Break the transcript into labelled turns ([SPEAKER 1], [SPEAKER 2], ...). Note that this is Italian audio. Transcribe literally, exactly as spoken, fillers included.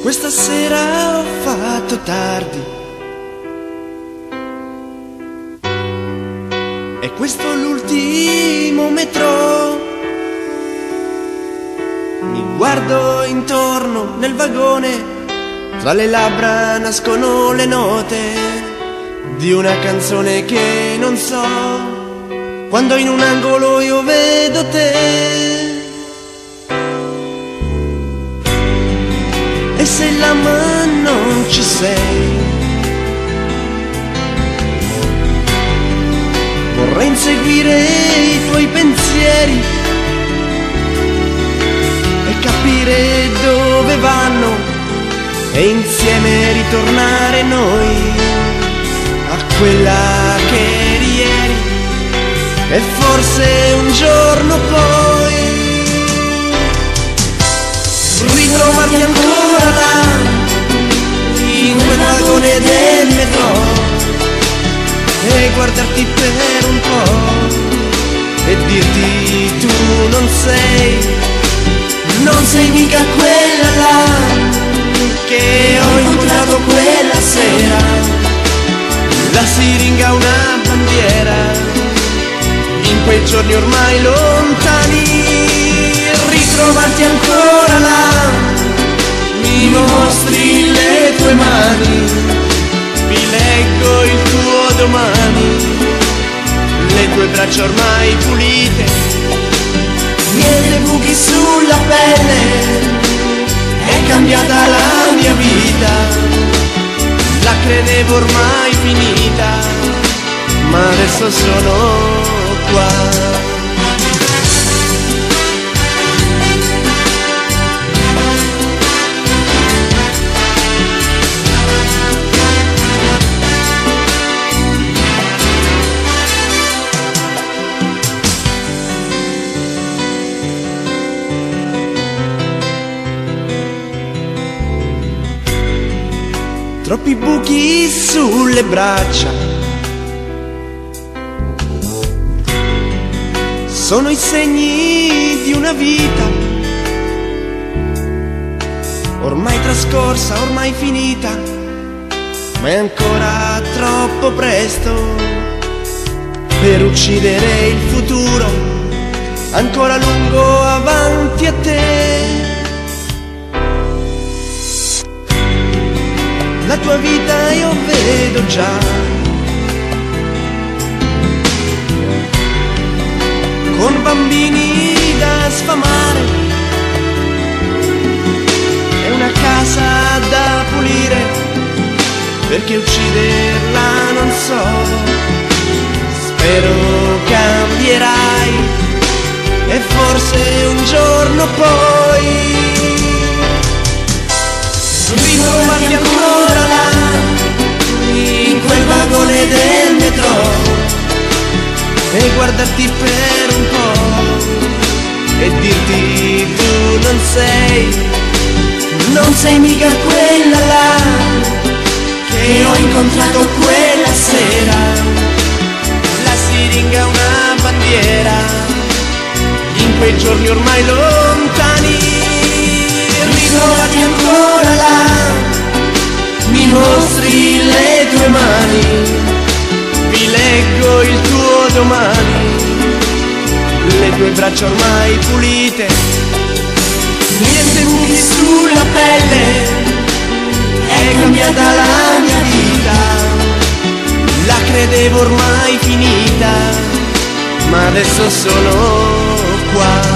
[SPEAKER 1] Questa sera ho fatto tardi e questo è l'ultimo metro. Mi guardo intorno nel vagone, tra le labbra nascono le note di una canzone che non so, quando in un angolo io vedo te. E se là ma non ci sei, vorrei inseguire i tuoi pensieri e capire dove vanno e insieme ritornare noi a quella che eri ieri e forse un giorno poi ritrovarti ancora là in quel vagone del metro e guardarti per un po' e dirti tu non sei, non sei mica quella là che ho incontrato quella sera. La siringa una bandiera in quei giorni ormai lontani. Ritrovarti ancora là, mi mostri le tue mani, vi leggo il tuo domani, le tue braccia ormai pulite, niente buchi sulla pelle, è cambiata la mia vita, la credevo ormai finita, ma adesso sono qua. Troppi buchi sulle braccia, sono i segni di una vita ormai trascorsa, ormai finita, ma è ancora troppo presto per uccidere il futuro, ancora lungo avanti a te. La tua vita io vedo già, con bambini da sfamare e una casa da pulire, perché ucciderla non so. Spero cambierai e forse un giorno poi ritrovarti ancora là in quel vagone del metro e guardarti per un po' e dirti tu non sei, non sei mica quella là che ho incontrato quella sera. La siringa una bandiera in quei giorni ormai lontani. Ritrovati ancora là, mi mostri le tue mani, vi leggo il tuo domani, le tue braccia ormai pulite, niente buchi sulla pelle, è cambiata la mia vita, la credevo ormai finita, ma adesso sono qua.